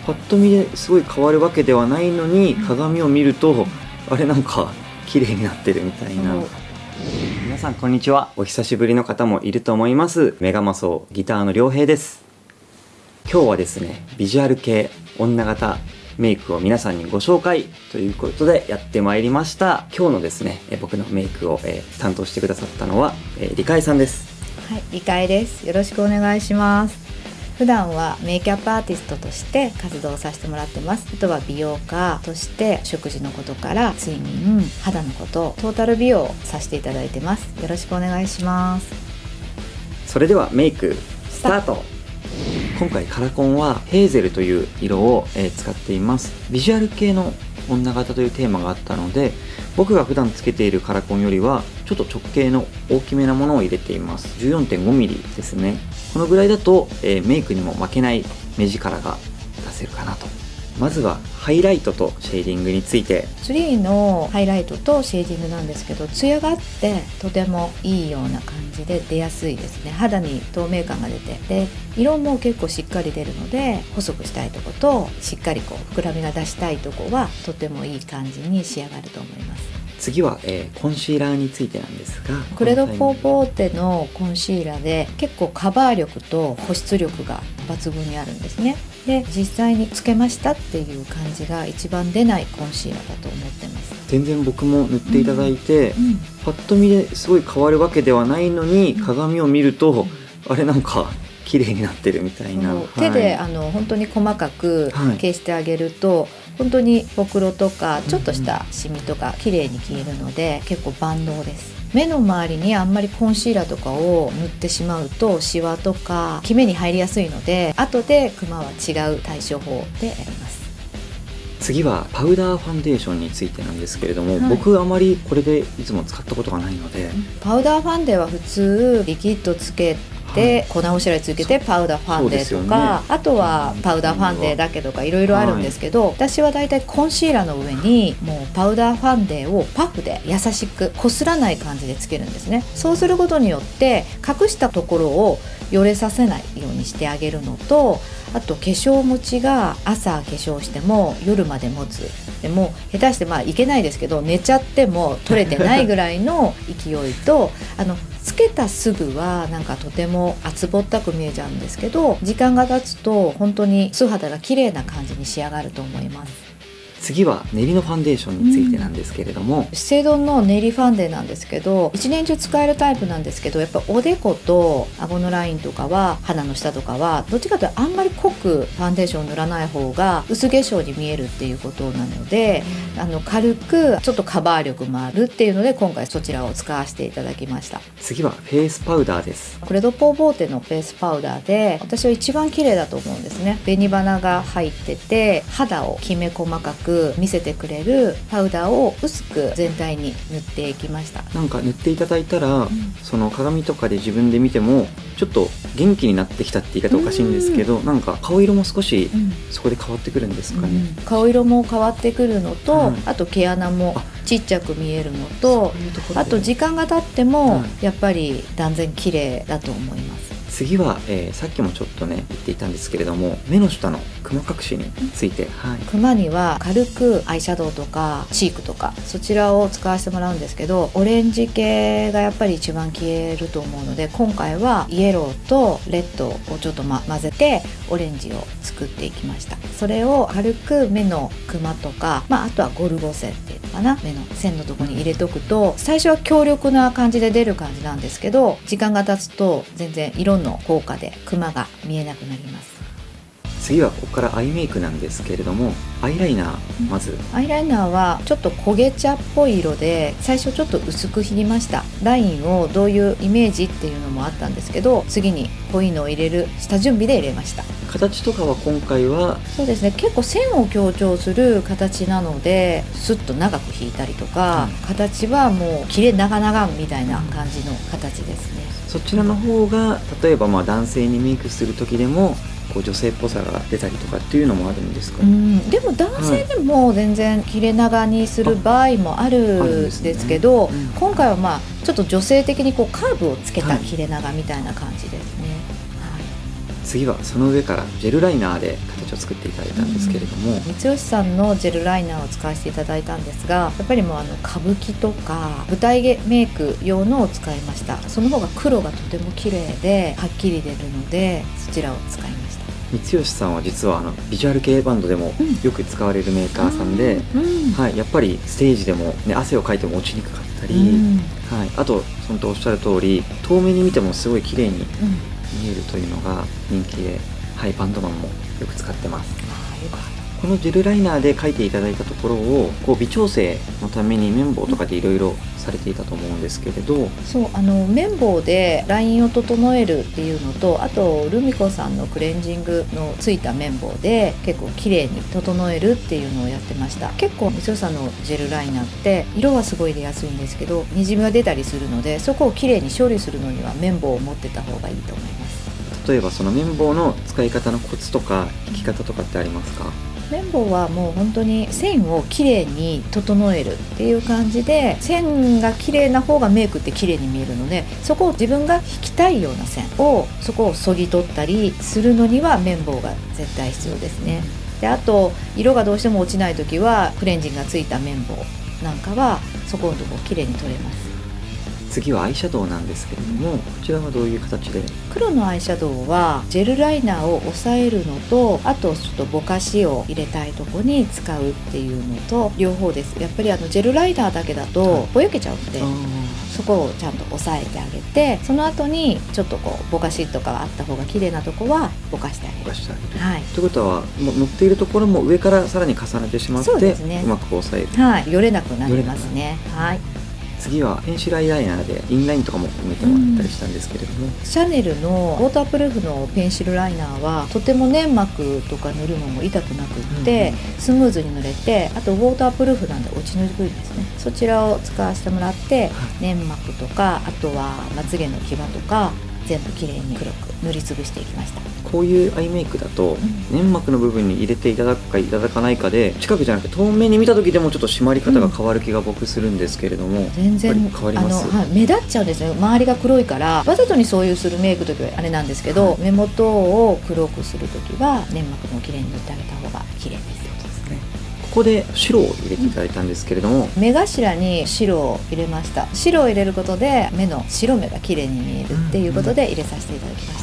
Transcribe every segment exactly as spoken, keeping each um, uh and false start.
パッと見ですごい変わるわけではないのに、鏡を見るとあれなんか綺麗になってるみたいな。皆さんこんにちは。お久しぶりの方もいると思います。メガマソギターの良平です。今日はですね、ビジュアル系女型メイクを皆さんにご紹介ということでやってまいりました。今日のですね、僕のメイクを、えー、担当してくださったのは、えー、理解さんです。 はい、理解です。よろしくお願いします。普段はメイキャップアーティストとして活動させてもらってます。あとは美容家として食事のことから睡眠、肌のこと、トータル美容をさせていただいてます。よろしくお願いします。 それではメイクスタート。今回カラコンはヘーゼルという色を、えー、使っています。ビジュアル系の女型というテーマがあったので、僕が普段つけているカラコンよりはちょっと直径の大きめなものを入れています。 じゅうよんてんごミリ ですね。このぐらいだと、えー、メイクにも負けない目力が出せるかなと。まずはハイライトとシェーディングについて。 ツリーのハイライトとシェーディングなんですけど、ツヤがあってとてもいいような感じで出やすいですね。肌に透明感が出て、で色も結構しっかり出るので、細くしたいとことしっかりこう膨らみが出したいとこはとてもいい感じに仕上がると思います。 次は、えー、コンシーラーについてなんですが、 クレドポーポーテのコンシーラーで結構カバー力と保湿力が抜群にあるんですね。で実際につけましたっていう感じが一番出ないコンシーラーだと思ってます。 全然僕も塗っていただいて、 うんうん、 パッと見ですごい変わるわけではないのに、うん、鏡を見ると、うん、あれなんか綺麗になってるみたいな、はい、 手であの本当に細かく消してあげると、はい、本当にほくろとかちょっとしたシミとか綺麗に消えるので、結構万能です。目の周りにあんまりコンシーラーとかを塗ってしまうとシワとかキメに入りやすいので、後でクマは違う対処法でやります。 次はパウダーファンデーションについてなんですけれども、はい、僕あまりこれでいつも使ったことがないので。 パウダーファンデは普通リキッドつけで粉おしらいつけてパウダーファンデとか、ね、あとはパウダーファンデだけとかいろいろあるんですけど、はい、私はだいたいコンシーラーの上にもうパウダーファンデをパフで優しくこすらない感じでつけるんですね。そうすることによって隠したところをよれさせないようにしてあげるのと、あと化粧持ちが朝化粧しても夜まで持つ。でも下手してまあいけないですけど、寝ちゃっても取れてないぐらいの勢いとあのつけたすぐはなんかとても厚ぼったく見えちゃうんですけど、時間が経つと本当に素肌が綺麗な感じに仕上がると思います。 次は練りのファンデーションについてなんですけれども、 うん、資生堂の練りファンデなんですけど、一年中使えるタイプなんですけど、やっぱおでこと顎のラインとかは鼻の下とかはどっちかというとあんまり濃くファンデーションを塗らない方が薄化粧に見えるっていうことなので、うん、あの軽くちょっとカバー力もあるっていうので今回そちらを使わせていただきました。 次はフェイスパウダーです。 クレドポーポーテのフェイスパウダーで私は一番綺麗だと思うんですね。紅花が入ってて肌をきめ細かく見せてくれるパウダーを薄く全体に塗っていきました。 なんか塗っていただいたら、うん、その鏡とかで自分で見てもちょっと元気になってきたって言い方おかしいんですけど、なんか顔色も少しそこで変わってくるんですかね。 うん、顔色も変わってくるのと、うん、あと毛穴もちっちゃく見えるのと、あと時間が経ってもやっぱり断然綺麗だと思います。 次は、えー、さっきもちょっとね言っていたんですけれども、目の下のクマ隠しについて、はい、 クマには軽くアイシャドウとかチークとかそちらを使わせてもらうんですけど、オレンジ系がやっぱり一番消えると思うので、今回はイエローとレッドをちょっと、ま、混ぜてオレンジを作っていきました。それを軽く目のクマとか、まあ、あとはゴルゴ線っていうのかな、目の線のところに入れとくと最初は強力な感じで出る感じなんですけど、時間が経つと全然色の効果でクマが見えなくなります。 次はここからアイメイクなんですけれども、アイライナーまず、うん、 アイライナーはちょっと焦げ茶っぽい色で最初ちょっと薄く引きました。ラインをどういうイメージっていうのもあったんですけど、次に濃いのを入れる下準備で入れました。 形とかは今回はそうですね、結構線を強調する形なのでスッと長く引いたりとか、うん、形はもう切れ長々みたいな感じの形ですね。 そちらの方が例えばまあ男性にメイクする時でもこう女性っぽさが出たりとかっていうのもあるんですか？ うん、でも男性でも全然切れ長にする場合もあるんですけど、 ああるんですね。うん、 今回はまあちょっと女性的にこうカーブをつけた切れ長みたいな感じですね。はい、 次はその上からジェルライナーで形を作っていただいたんですけれども、うん、 三吉さんのジェルライナーを使わせていただいたんですが、やっぱりもうあの歌舞伎とか舞台メイク用のを使いました。その方が黒がとても綺麗ではっきり出るので、そちらを使いました。 三吉さんは実はあのビジュアル系バンドでもよく使われるメーカーさんで、うんうん、はい、やっぱりステージでも、ね、汗をかいても落ちにくかったり、うん、はい、あと本当おっしゃる通り遠目に見てもすごい綺麗に見えるというのが人気で、はい、バンドマンもよく使ってます。 あ、よかった。 このジェルライナーで描いていただいたところをこう微調整のために綿棒とかでいろいろされていたと思うんですけれど、 そうあの綿棒でラインを整えるっていうのと、あとルミ子さんのクレンジングのついた綿棒で結構綺麗に整えるっていうのをやってました。結構三吉さんのジェルライナーって色はすごい出やすいんですけど、にじみが出たりするので、そこを綺麗に処理するのには綿棒を持ってた方がいいと思います。 例えばその綿棒の使い方のコツとか引き方とかってありますか？ 綿棒はもう本当に線をきれいに整えるっていう感じで、線がきれいな方がメイクってきれいに見えるので、そこを自分が引きたいような線をそこをそぎ取ったりするのには綿棒が絶対必要ですね。であと色がどうしても落ちない時はクレンジングがついた綿棒なんかはそこのとこきれいに取れます。 次はアイシャドウなんですけれども、こちらはどういう形で？ 黒のアイシャドウはジェルライナーを押さえるのと、あとちょっとぼかしを入れたいとこに使うっていうのと両方です。やっぱりあのジェルライナーだけだとぼやけちゃうので、そこをちゃんと押さえてあげて、その後にちょっとこうぼかしとかあった方が綺麗なとこはぼかしてあげる。 ぼかしてあげる、 はい、 ということはもう乗っているところも上からさらに重ねてしまって、そうですね、うまく押さえる、 はい、よれなくなりますね。はい、 次はペンシルアイライナーでインラインとかも埋めてもらったりしたんですけれども、 うん、シャネルのウォータープルーフのペンシルライナーはとても粘膜とか塗るのも痛くなくって、うん、スムーズに塗れて、あとウォータープルーフなんで落ちにくいですね。そちらを使わせてもらって、粘膜とかあとはまつげの際とか全部きれいに黒く塗りつぶしていきました。 こういうアイメイクだと、うん、粘膜の部分に入れていただくかいただかないかで、近くじゃなくて遠目に見た時でもちょっと締まり方が変わる気が僕するんですけれども、うん、 全然変わります。 あの、はい、目立っちゃうんですよ。周りが黒いからわざとにそういうするメイク時はあれなんですけど、はい、目元を黒くする時は粘膜もきれいに塗ってあげた方が綺麗です。 ここで白を入れていただいたんですけれども、 うん、目頭に白を入れました。白を入れることで目の白目が綺麗に見えるっていうことで入れさせていただきました。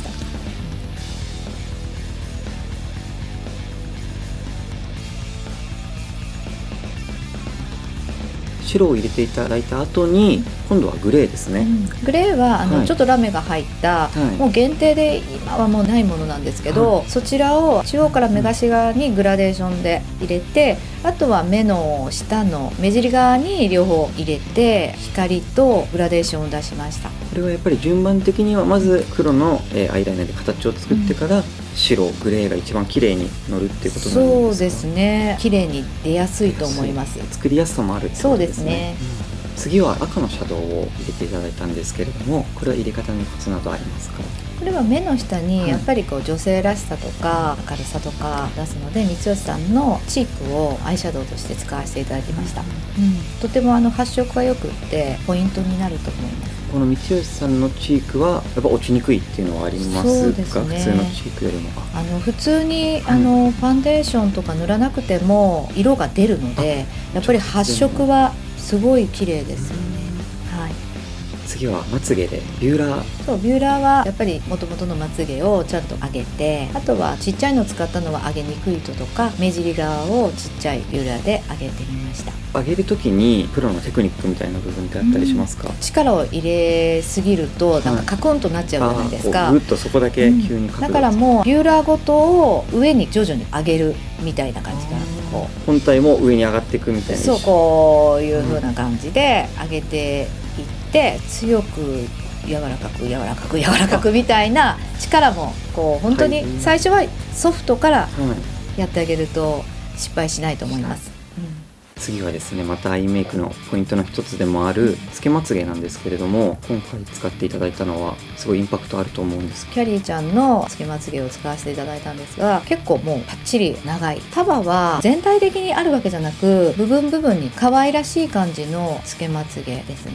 白を入れていただいた後に今度はグレーですね、うん、 グレーはあの、はい、ちょっとラメが入った、はい、もう限定で今はもうないものなんですけど、はい、そちらを中央から目頭にグラデーションで入れて、あとは目の下の目尻側に両方入れて光とグラデーションを出しました。 これはやっぱり順番的にはまず黒の、えー、アイライナーで形を作ってから、うん、白グレーが一番綺麗に乗るっていうことなんですか？ そうですね、綺麗に出やすいと思います。 作りやすさもあるってことですね。 そうですね、 うん、次は赤のシャドウを入れていただいたんですけれども、これは入れ方にコツなどありますか？ これは目の下にやっぱりこう女性らしさとか明るさとか出すので、三吉さんのチークをアイシャドウとして使わせていただきました。うん、とてもあの発色がよくってポイントになると思います。 この三吉さんのチークはやっぱ落ちにくいっていうのはありますか？ そうですね、 普通のチークよりもあの普通にあの、うん、ファンデーションとか塗らなくても色が出るので、やっぱり発色はすごい綺麗ですよね。はい、 次はまつげでビューラー。 そう、ビューラーはやっぱり元々のまつげをちゃんと上げて、あとはちっちゃいのを使ったのは上げにくい糸とか目尻側をちっちゃいビューラーで上げてみました。 上げるときにプロのテクニックみたいな部分ってあったりしますか？うん、 力を入れすぎるとなんかカクンとなっちゃうじゃないですか。 ぐっとそこだけ急に角度、うん、 だからもうビューラーごとを上に徐々に上げるみたいな感じかな。こう本体も上に上がっていくみたいな。 そう、こういう風な感じで上げていって、強く柔らかく柔らかく柔らかくみたいな力もこう本当に最初はソフトからやってあげると失敗しないと思います。うん、 次はですね、またアイメイクのポイントの一つでもあるつけまつげなんですけれども、今回使っていただいたのはすごいインパクトあると思うんです。 キャリーちゃんのつけまつげを使わせていただいたんですが、結構もうパッチリ長い束は全体的にあるわけじゃなく、部分部分に可愛らしい感じのつけまつげですね。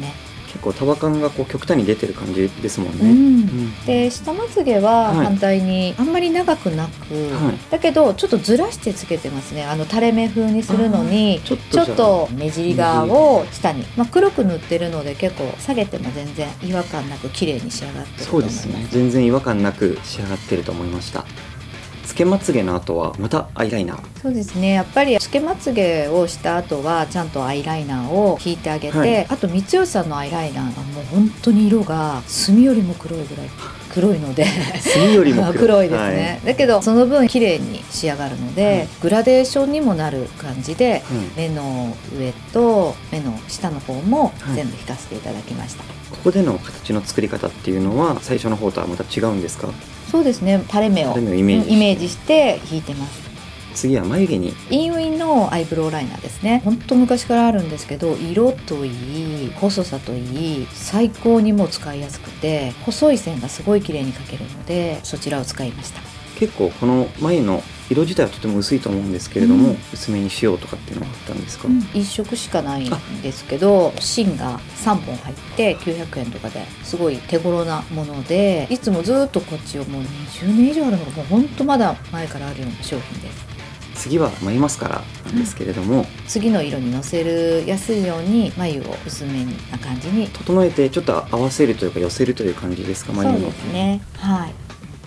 結構束感がこう極端に出てる感じですもんね。 うんうん、 で下まつげははい反対にあんまり長くなく、 はい、 だけどちょっとずらしてつけてますね。あの垂れ目風にするのにちょっちょとっと目尻側を下に、まあ、黒く塗ってるので結構下げても全然違和感なく綺麗に仕上がってるとそう思います。 ですね、全然違和感なく仕上がってると思いました。つけまつげの後はまたアイライナー。 そうですね、やっぱりつけまつげをした後はちゃんとアイライナーを引いてあげて、はい、あと三吉さんのアイライナーがもう本当に色が墨よりも黒いぐらい黒いので墨よりも 黒, 黒いですね、はい、だけどその分綺麗に仕上がるので、はい、グラデーションにもなる感じで、はい、目の上と目の下の方も全部引かせていただきました、はい、 ここでの形の作り方っていうのは最初の方とはまた違うんですか？ そうですね、垂れ目を垂れ目をイメージして、 イメージして引いてます。 次は眉毛にインウィンのアイブロウライナーですね。本当昔からあるんですけど、色といい細さといい最高にもう使いやすくて、細い線がすごい綺麗に描けるのでそちらを使いました。 結構この眉の色自体はとても薄いと思うんですけれども、うん、薄めにしようとかっていうのがあったんですか？うん、 一色しかないんですけど芯がさんぼん入ってきゅうひゃくえんとかですごい手頃なもので、いつもずっとこっちをもうにじゅうねん以上あるのがもう本当まだ前からあるような商品です。 次は眉マスカラなんですけれども、うん、 次の色にのせるやすいように眉を薄めな感じに整えてちょっと合わせるというか寄せるという感じですか？眉の。 そうですね、はい。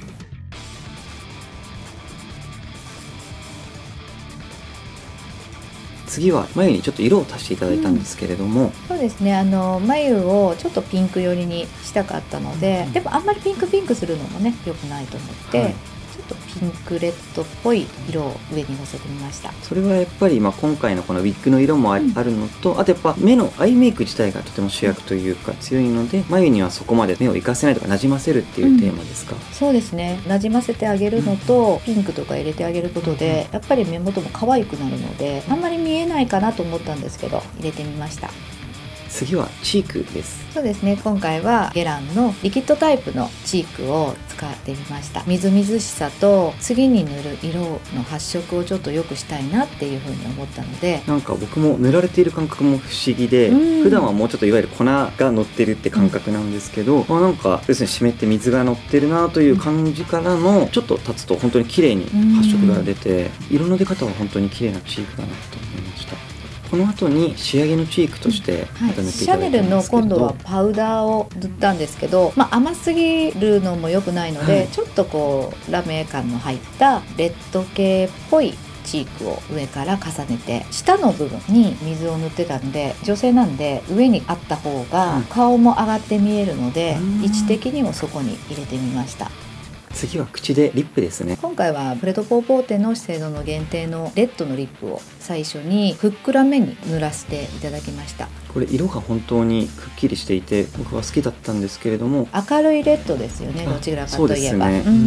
次は眉にちょっと色を足していただいたんですけれども、うん、 そうですね、あの眉をちょっとピンク寄りにしたかったので、うん、でもあんまりピンクピンクするのもね良くないと思って、はい、ちょっとピンクレッドっぽい色を上にのせてみました。 それはやっぱり、まあ、今回のこのウィッグの色もあるのと、うん、あとやっぱ目のアイメイク自体がとても主役というか強いので、眉にはそこまで目を活かせないとかなじませるっていうテーマですか？うん、 そうですね、なじませてあげるのと、うん、ピンクとか入れてあげることでやっぱり目元も可愛くなるのであんまり見えないかなと思ったんですけど入れてみました。 次はチークです。 そうですね、今回はゲランのリキッドタイプのチークを使ってみました。みずみずしさと次に塗る色の発色をちょっと良くしたいなっていうふうに思ったので、 なんか僕も塗られている感覚も不思議で、普段はもうちょっといわゆる粉が乗ってるって感覚なんですけど、うん、まあ、なんか要するに湿って水が乗ってるなという感じからのちょっと経つと本当に綺麗に発色が出て、色の出方は本当に綺麗なチークだなと思いました。この後に仕上げのチークとしてまた塗っていただいたんですけど、はい、シャネルの今度はパウダーを塗ったんですけど、まあ、甘すぎるのも良くないので、はい、ちょっとこうラメ感の入ったレッド系っぽいチークを上から重ねて、下の部分に水を塗ってたんで、女性なんで上にあった方が顔も上がって見えるので、位置的にもそこに入れてみました。 次は口でリップですね。 今回はプレトポーポーテの資生堂の限定のレッドのリップを最初にふっくらめに塗らせていただきました。 これ色が本当にくっきりしていて僕は好きだったんですけれども、 明るいレッドですよね、どちらかといえば。そうですね、うんうん、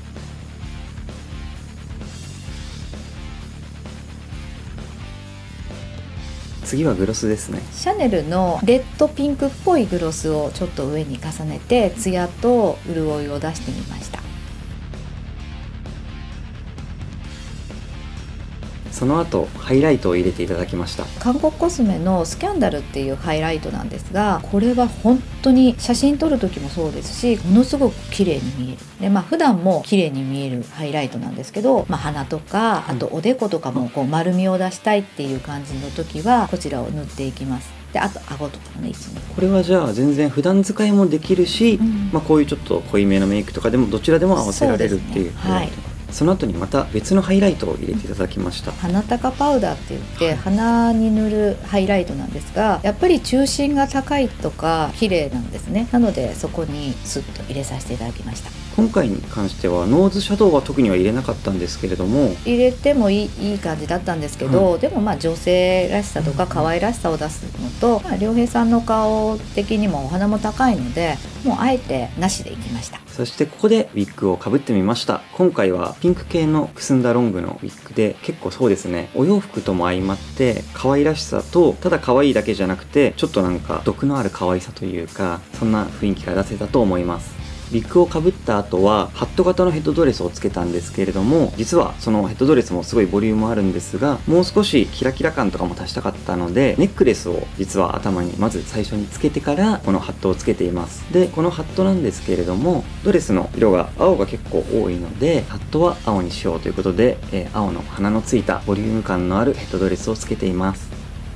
次はグロスですね。 シャネルのレッドピンクっぽいグロスをちょっと上に重ねてツヤと潤いを出してみました。 その後ハイライトを入れていただきました。 韓国コスメのスキャンダルっていうハイライトなんですが、これは本当に写真撮る時もそうですし、ものすごく綺麗に見えるで、まあ普段も綺麗に見えるハイライトなんですけど、まあ、鼻とかあとおでことかもこう丸みを出したいっていう感じの時はこちらを塗っていきます。であと顎とかもね、一部これはじゃあ全然普段使いもできるし、うん、まあ、こういうちょっと濃いめのメイクとかでもどちらでも合わせられるっていう。その後にまた別のハイライトを入れていただきました。 鼻高パウダーって言って、はい、鼻に塗るハイライトなんですが、やっぱり中心が高いとか綺麗なんですね。なのでそこにスッと入れさせていただきました。 今回に関してはノーズシャドウは特には入れなかったんですけれども、 入れてもいい、いい感じだったんですけど、はい、でもまあ女性らしさとか可愛らしさを出すのと、まあ、良平さんの顔的にもお鼻も高いので、もうあえてなしでいきました。 そしてここでウィッグをかぶってみました。今回はピンク系のくすんだロングのウィッグで、結構そうですね、お洋服とも相まって可愛らしさと、ただ可愛いだけじゃなくてちょっとなんか毒のある可愛さというか、そんな雰囲気が出せたと思います。 ウィッグをかぶった後はハット型のヘッドドレスをつけたんですけれども、実はそのヘッドドレスもすごいボリュームあるんですが、もう少しキラキラ感とかも足したかったので、ネックレスを実は頭にまず最初につけてからこのハットをつけています。でこのハットなんですけれども、ドレスの色が青が結構多いので、ハットは青にしようということで、えー、青の花のついたボリューム感のあるヘッドドレスをつけています。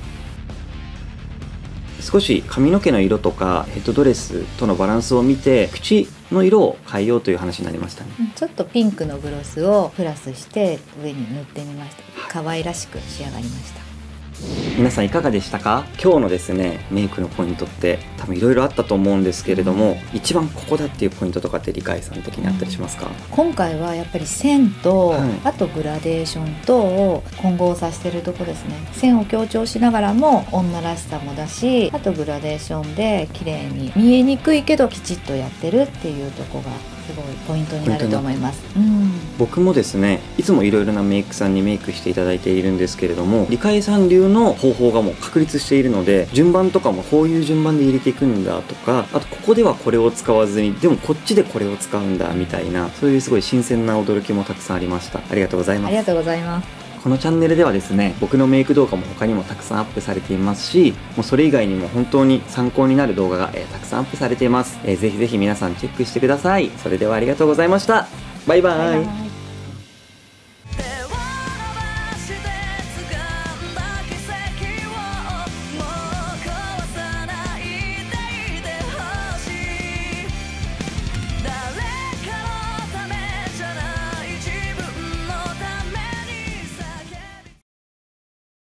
少し髪の毛の色とかヘッドドレスとのバランスを見て、口の色を変えようという話になりましたね。 ちょっとピンクのグロスをプラスして上に塗ってみました。可愛らしく仕上がりました。 皆さんいかがでしたか？今日のですねメイクのポイントって多分いろいろあったと思うんですけれども、うん、一番ここだっていうポイントとかって理解さん的にあったりしますか？ 今回はやっぱり線と、 はい、 あとグラデーションとを混合させてるとこですね。線を強調しながらも女らしさもだし、あとグラデーションで綺麗に見えにくいけどきちっとやってるっていうとこがすごいポイントになると思います。うん、 僕もですねいつもいろいろなメイクさんにメイクしていただいているんですけれども、理解さん流の方法がもう確立しているので、順番とかもこういう順番で入れていくんだとか、あとここではこれを使わずにでもこっちでこれを使うんだみたいな、そういうすごい新鮮な驚きもたくさんありました。ありがとうございます。 ありがとうございます。 このチャンネルではですね、僕のメイク動画も他にもたくさんアップされていますし、もうそれ以外にも本当に参考になる動画が、えー、たくさんアップされています。えー、ぜひぜひ皆さんチェックしてください。それではありがとうございました。バイバイ。バイバイ。